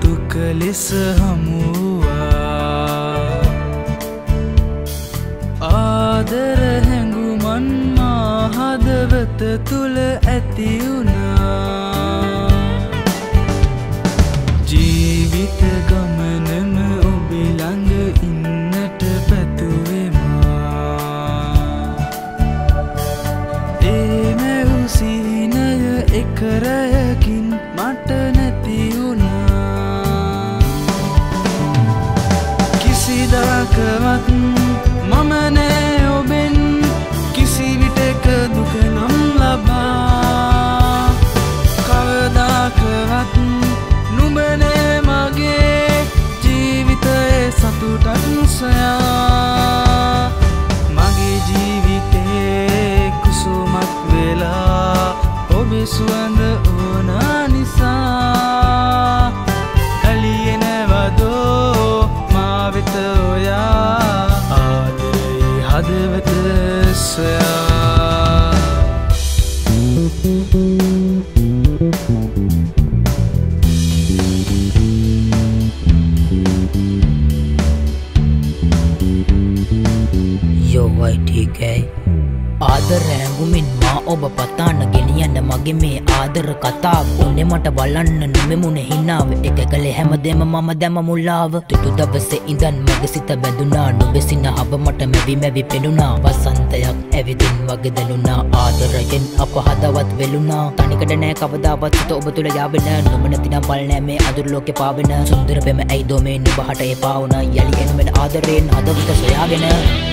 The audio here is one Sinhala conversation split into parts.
ආගන්තුක ලෙස හමුවා ආදර හැඟුමන් මා හදවත තුල ඇති වුණා ජීවිත ගමනම ඔබේ ළඟ ඉන්නට පැතුවෙමා ඒ මැව් සිහිනය එක රැයකින් මට නැති වුණා කිසිදාකවත් මම නෑ ඔබෙන් කිසි විටක දුක නම් ලබා කවදාකවත් නුඹ නෑ මගේ ජීවිතයේ සතුටක් සොයා මගේ ජීවිතේ කුසුමක් වෙලා ඔබේ සුවඳ ඕනා නිසා ඇලියෙනවදෝ මා වෙත ඔයා ආදරේ හදවත සොයා Yo YTK ආදර හැඟුමින් මා ඔබ පතාන ගෙනියන්න මගේ මේ ආදර කතාව උන්නේ මට බලන්න නෙමෙමුණ හිනාව එක කලේ හැමදේම මම දැම මුලාව තුතු දවසේ ඉඳන් මගේ සිත බැඳුනා නුඹේ සිනහව මට මැවි මැවි පෙනුණා වසන්තයක් ඇවිදින් වගේ දැනුණා ආදරයෙන් අප හදවත් වෙලුණා තනිකඩ නෑ කවදාවත් සිත ඔබ තුල යාවෙන නුඹ නැතිනම් බල නෑ මේ අඳුර ලෝකේ පාවෙන සුන්දර පෙම ඇයිදෝ මේ නුඹ හට එපා වුණා යලි එනුමෙන ආදරයෙන් හදවත සොයාගෙන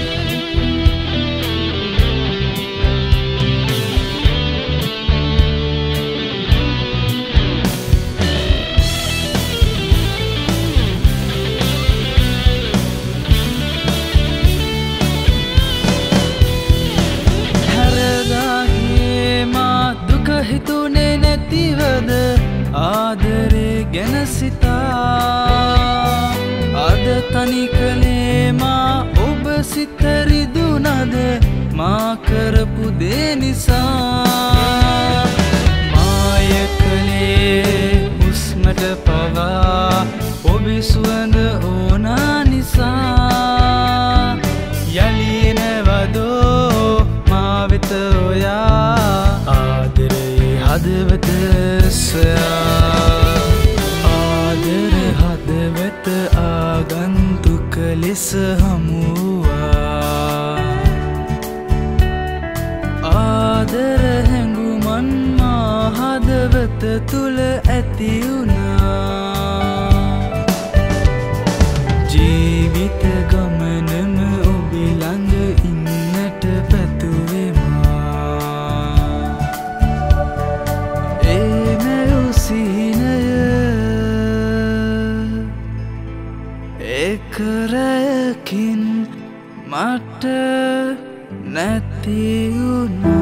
හිතුනේ නැතිවද ආදරේ ගැන සිතා අද තනි කලේ මා ඔබ සිත රිදුනද මා කරපු දේ නිසා මාය කලේ හුස්මට පවා ඔබේ සුවඳ ඕනා නිසා යලි එනවදෝ මා වෙත ඔයා හදවත සොයා ආදර හදවත ආගන්තුක ලෙස හමුවා ආදර හැඟුමන් මා හදවත තුල ඇති වුණා ජීවිත ගමනම ඔබේ ළඟ ඉන්නට කරකින් මට නැති වුණා